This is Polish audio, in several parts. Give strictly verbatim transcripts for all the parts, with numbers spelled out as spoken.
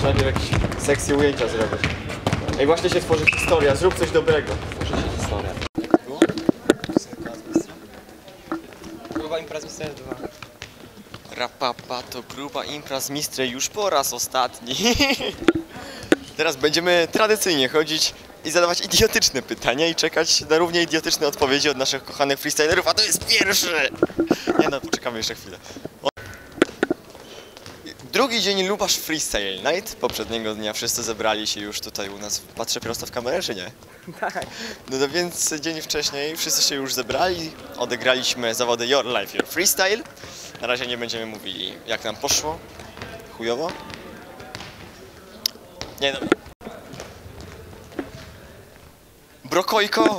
Trzeba nie jakieś sexy ujęcia zrobić. Ej, właśnie się tworzy historia, zrób coś dobrego. Tworzy się historia. Gruba imprez mistrza dwa. Rapapa to gruba imprez mistrza już po raz ostatni. Teraz będziemy tradycyjnie chodzić i zadawać idiotyczne pytania i czekać na równie idiotyczne odpowiedzi od naszych kochanych freestylerów, a to jest pierwszy! Nie no, poczekamy jeszcze chwilę. O... Drugi dzień Lubasz Freestyle Night. Poprzedniego dnia wszyscy zebrali się już tutaj u nas. Patrzę prosto w kamerę, czy nie? Tak. No to więc dzień wcześniej wszyscy się już zebrali, odegraliśmy zawody Your Life, Your Freestyle. Na razie nie będziemy mówili, jak nam poszło. Chujowo? Nie no. Brokojko!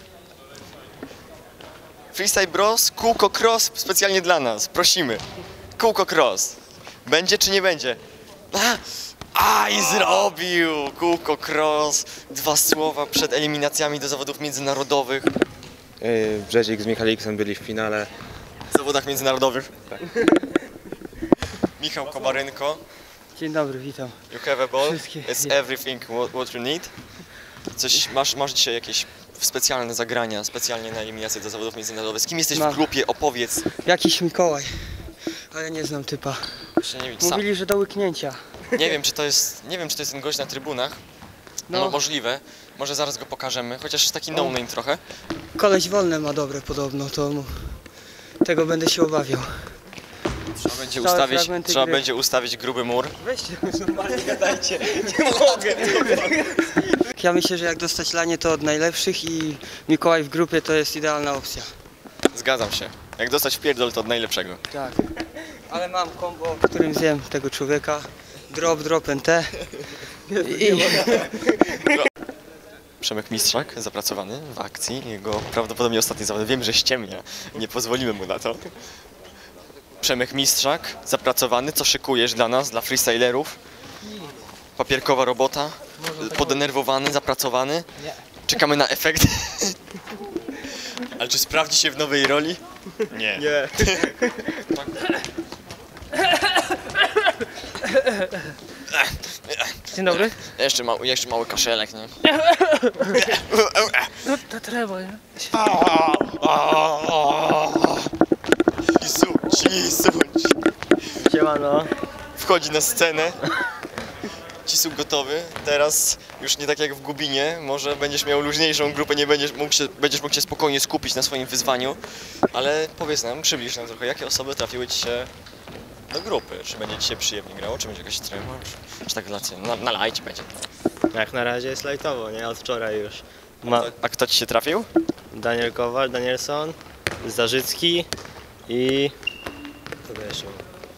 Freestyle Bros, kółko cross specjalnie dla nas, prosimy. Kółko cross. Będzie czy nie będzie? A, a i zrobił! Kółko cross. Dwa słowa przed eliminacjami do zawodów międzynarodowych. Yy, Brzezik z Michaliksem byli w finale. W zawodach międzynarodowych. Tak. Michał Komarynko. Dzień dobry, witam. You have a ball. Wszystkie. It's everything what, what you need. Coś, masz, masz dzisiaj jakieś specjalne zagrania, specjalnie na eliminację do zawodów międzynarodowych. Z kim jesteś Mam. w grupie? Opowiedz. Jakiś Mikołaj, ale nie znam typa. Jeszcze nie wiem, sam. Mówili, że do łyknięcia. Nie wiem, czy to jest, nie wiem, czy to jest ten gość na trybunach. No, No. możliwe. Może zaraz go pokażemy, chociaż taki no name trochę. Koleś wolne ma dobre podobno, to mu... tego będę się obawiał. Trzeba będzie Całe ustawić, fragmenty trzeba gry. będzie ustawić gruby mur. Weźcie, normalnie gadajcie, nie mogę. Ja myślę, że jak dostać lanie to od najlepszych i Mikołaj w grupie to jest idealna opcja. Zgadzam się. Jak dostać w pierdol, to od najlepszego. Tak. Ale mam kombo, w którym zjem tego człowieka. Drop, drop, N T. I... Przemek Mistrzak, zapracowany w akcji. Jego prawdopodobnie ostatni zawód. Wiem, że ściemnia. Nie pozwolimy mu na to. Przemek Mistrzak, zapracowany. Co szykujesz dla nas, dla freestylerów? Papierkowa robota. Podenerwowany, zapracowany. Nie. Czekamy na efekt. Ale czy sprawdzi się w nowej roli? Nie. Nie. Dzień dobry. Jeszcze mały, jeszcze mały kaszelek, nie? No to trzeba, nie? Cisu, cisu. Siemano. Wchodzi na scenę. Cisu gotowy. Teraz już nie tak jak w Gubinie. Może będziesz miał luźniejszą grupę, nie będziesz mógł się, będziesz mógł się spokojnie skupić na swoim wyzwaniu. Ale powiedz nam, przybliż nam trochę, jakie osoby trafiły ci się do grupy? Czy będzie ci się przyjemnie grało, czy będzie jakaś trema? Czy, czy tak relacja? Na, na lajcie będzie. Jak na razie jest lajtowo, nie? Od wczoraj już. A, Ma kto, a kto ci się trafił? Daniel Kowal, Danielson, Zarzycki i... Kogo jeszcze?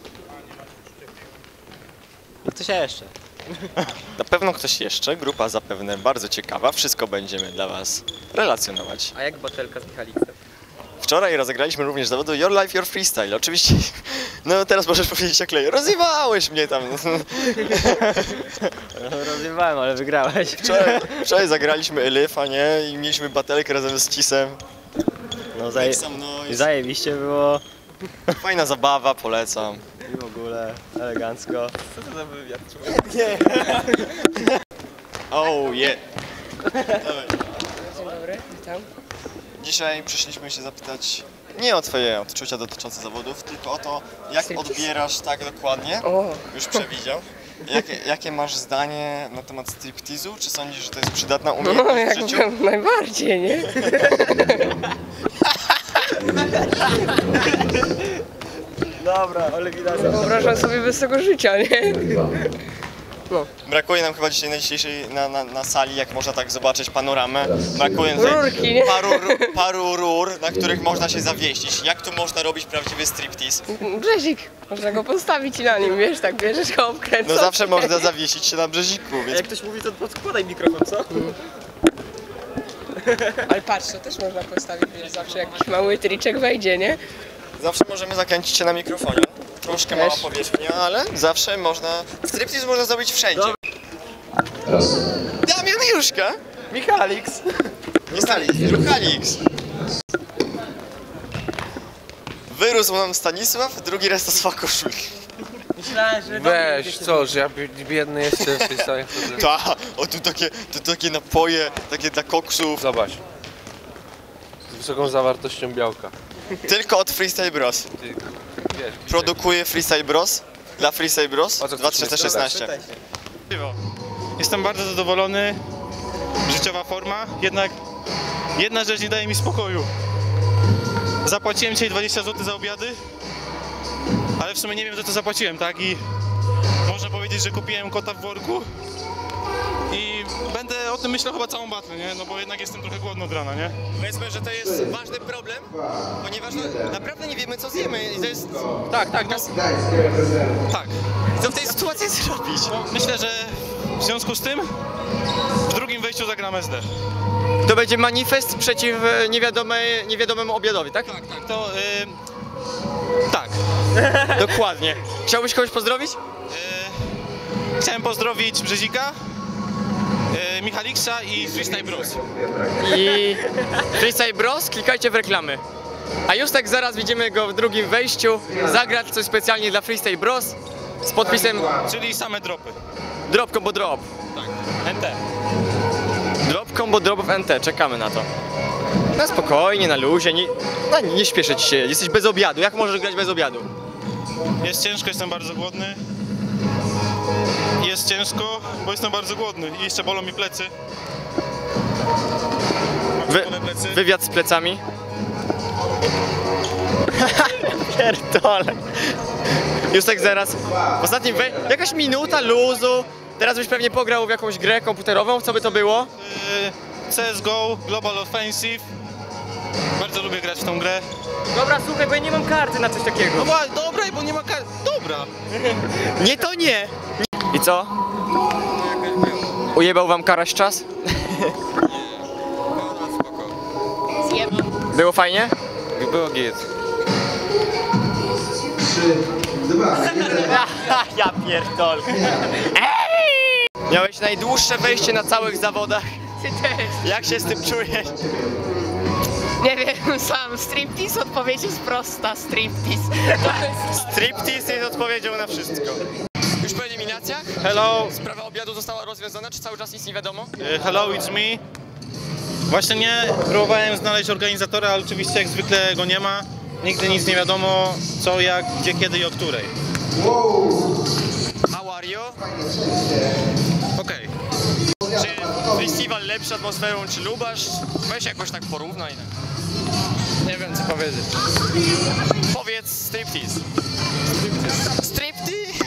I ktoś jeszcze. Na pewno ktoś jeszcze, grupa zapewne bardzo ciekawa, wszystko będziemy dla was relacjonować. A jak batelka z Michaliksem? Wczoraj rozegraliśmy również zawody Your Life, Your Freestyle. Oczywiście, no teraz możesz powiedzieć jak leje. Rozjebałeś mnie tam. Rozjebałem, ale wygrałeś. Wczoraj, wczoraj zagraliśmy Elyfa, nie? I mieliśmy batelkę razem z Cisem. No zaje... I zajebiście było. Fajna zabawa, polecam. I w ogóle elegancko. Co to za wywiad? Nie. Oh yeah. Dzień dobry, witam. Dzisiaj przyszliśmy się zapytać nie o twoje odczucia dotyczące zawodów, tylko o to, jak odbierasz tak dokładnie, O. już przewidział. Jakie, jakie masz zdanie na temat striptizu? Czy sądzisz, że to jest przydatna No, umiejętność w życiu? jakby najbardziej, nie? Dobra, eliminacja. Wyobrażam sobie bez tego życia, nie? Brakuje nam chyba dzisiaj na dzisiejszej na, na, na sali, jak można tak zobaczyć panoramę. Brakuje tutaj Rurki, nie? paru, ru- paru rur, na których można się zawiesić. Jak tu można robić prawdziwy striptease? Brzezik. Można go postawić na nim, wiesz, tak bierzesz go, obkręcasz. No zawsze można zawiesić się na brzeziku, więc Jak ktoś mówi, to podkładaj mikrofon, co? Ale patrz, to też można postawić, wiesz, zawsze jakiś mały triczek wejdzie, nie? zawsze możemy zakręcić się na mikrofonie. Troszkę mała Też. powierzchnia, ale zawsze można... Striptease można zrobić wszędzie. Damian Juszka! Michaliks. Nie stali, Michaliks. Wyrósł nam Stanisław, drugi raz to swa koszulki. Myślałem, że Weź, co, że ja bi- biedny jestem w tej samej chodzę. Ta, o tu takie, tu takie napoje, takie dla koksów. Zobacz. Z wysoką zawartością białka. Tylko od Freestyle Bros. Ty, wiesz, Produkuje Freestyle Bros. Dla Freestyle Bros. O co dwa tysiące szesnaście. Jestem bardzo zadowolony, życiowa forma, jednak jedna rzecz nie daje mi spokoju. Zapłaciłem dzisiaj dwadzieścia złotych za obiady, ale w sumie nie wiem, za co zapłaciłem, tak? I można powiedzieć, że kupiłem kota w worku i będę o tym myślał chyba całą batę, nie? No bo jednak jestem trochę głodny od rana, nie? Powiedzmy, że to jest ważny problem, ponieważ no, naprawdę nie wiemy, co zjemy i to jest... Tak, tak, no, tak. Co w tej sytuacji zrobić? No, myślę, że w związku z tym w drugim wejściu zagram S D. To będzie manifest przeciw e, niewiadomej, niewiadomemu obiadowi, tak? Tak, tak, to... Yy, tak. Dokładnie. Chciałbyś kogoś pozdrowić? Yy, chciałem pozdrowić Brzezika, yy, Michaliksa i Freestyle Bros. I Freestyle Bros, klikajcie w reklamy. A już tak zaraz widzimy go w drugim wejściu zagrać coś specjalnie dla Freestyle Bros z podpisem Czyli same dropy. Drop Combo Drop. Tak. N T. Drop Combo Drop w N T, czekamy na to. Na spokojnie, na luzie, nie, no, nie śpieszyć się, jesteś bez obiadu, jak możesz grać bez obiadu? Jest ciężko, jestem bardzo głodny. Jest ciężko, bo jestem bardzo głodny i jeszcze bolą mi plecy. Mam Wy, czerwone plecy. wywiad z plecami. Pierdolę. Już tak zaraz. W ostatnim wej... Jakaś minuta luzu. Teraz byś pewnie pograł w jakąś grę komputerową. Co by to było? Yy, C S G O, Global Offensive. Bardzo lubię grać w tą grę. Dobra, słuchaj, bo ja nie mam karty na coś takiego. No wa- dobra, bo nie ma kar... Dobra. Nie, to nie. I co? Ujebał wam Karaś czas? Było fajnie? Było git. Ja pierdol. Miałeś najdłuższe wejście na całych zawodach. Ty też. Jak się z tym czujesz? Nie wiem, sam striptease, odpowiedź jest prosta, striptease. To jest... Striptease jest odpowiedzią na wszystko. Już po eliminacjach? Hello, Sprawa obiadu została rozwiązana, czy cały czas nic nie wiadomo? yy, hello, it's me. Właśnie nie próbowałem znaleźć organizatora, ale oczywiście jak zwykle go nie ma. Nigdy nic nie wiadomo, co, jak, gdzie, kiedy i o której. How are you? Okej. Czy festiwal lepszy atmosferą, czy lubasz? Weź jakoś tak porównaj. Nie wiem, co powiedzieć. Powiedz striptease. Striptease?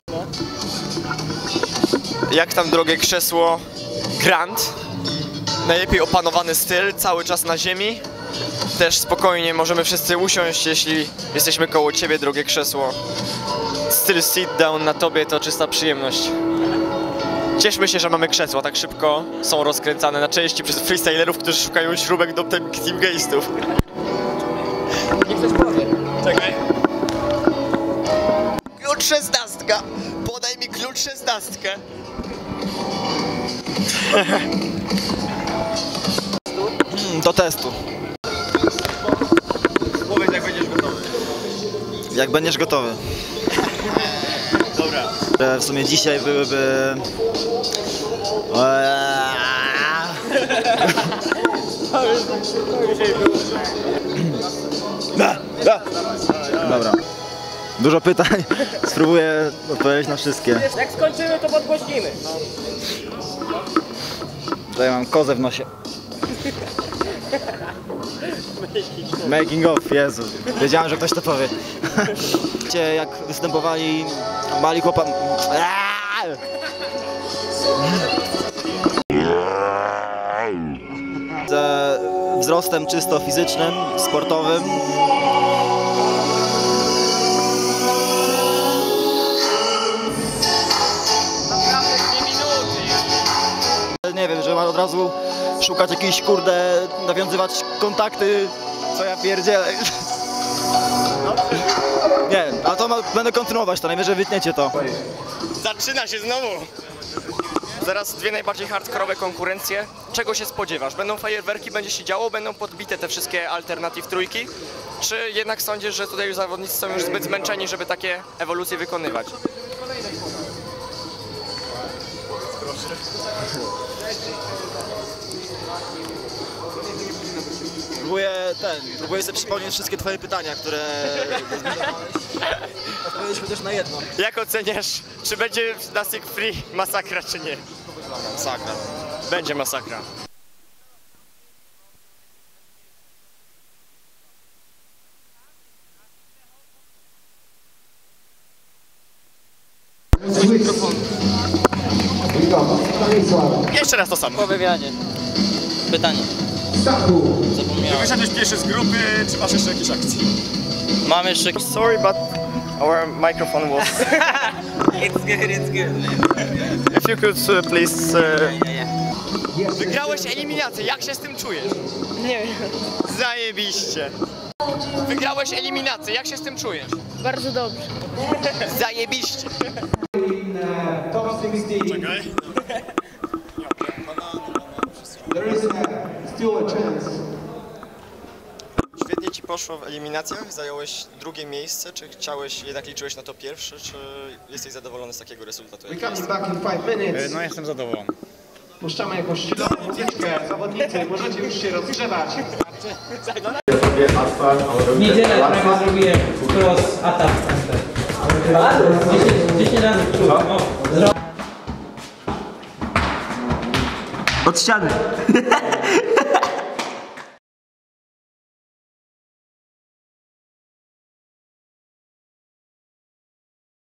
Jak tam drogie krzesło Grand? Najlepiej opanowany styl, cały czas na ziemi. Też spokojnie możemy wszyscy usiąść, jeśli jesteśmy koło ciebie, drogie krzesło. Styl sit down na tobie to czysta przyjemność. Cieszmy się, że mamy krzesła, tak szybko są rozkręcane na części przez freestylerów, którzy szukają śrubek do teamgeistów. Niech ktoś powie. Czekaj. Klucz szesnastka! Podaj mi klucz szesnastkę! Do testu. Powiedz, jak będziesz gotowy. Jak będziesz gotowy. Dobra. W sumie dzisiaj byłyby... Dobra. Dużo pytań. Spróbuję odpowiedzieć na wszystkie. Jak skończymy, to podgłośnimy. Tutaj mam kozę w nosie. Making of, Jezu. Wiedziałem, że ktoś to powie. Wiecie, jak występowali mali chłopa... Ze wzrostem czysto fizycznym, sportowym. Nie wiem, że ma od razu szukać jakichś, kurde, nawiązywać kontakty, co ja pierdzielę. Nie, ale to ma, będę kontynuować, to najwyżej wytniecie to. Zaczyna się znowu! Zaraz dwie najbardziej hardkorowe konkurencje. Czego się spodziewasz? Będą fajerwerki, będzie się działo, będą podbite te wszystkie alternatyw trójki? Czy jednak sądzisz, że tutaj już zawodnicy są już zbyt zmęczeni, żeby takie ewolucje wykonywać? Próbuję ten, próbuję sobie przypomnieć wszystkie twoje pytania, które odpowiedzieć chociaż na jedno. Jak oceniasz, czy będzie w Classic Free masakra, czy nie? Masakra. Będzie masakra. Jeszcze raz to samo. Po wywiadzie. Pytanie. Zapomniałem. Wyszedłeś pierwszy z grupy, czy masz jeszcze jakieś akcje? Mam jeszcze... Sorry, but our microphone was... It's good, it's good, man. If you could uh, please... Uh... Wygrałeś eliminację, jak się z tym czujesz? Nie wiem. Zajebiście. Wygrałeś eliminację, jak się z tym czujesz? Bardzo dobrze. Zajebiście. Czekaj. Świetnie ci poszło w eliminacjach, zająłeś drugie miejsce. Czy chciałeś, jednak liczyłeś na to pierwsze, czy jesteś zadowolony z takiego rezultatu? No jestem zadowolony. Puszczamy jakąś chwilową muzyczkę. Zawodnicy, możecie już się rozgrzewać. Niedzielę prawie zrobiłem cross atak. dziesięć razy przód. Od ściany.